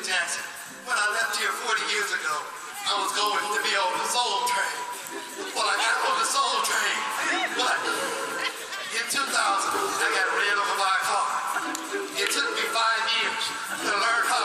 Jackson, when I left here 40 years ago, I was going to be on the soul train. Well, I got on the soul train, but in 2000, I got ran over by a car. It took me 5 years to learn how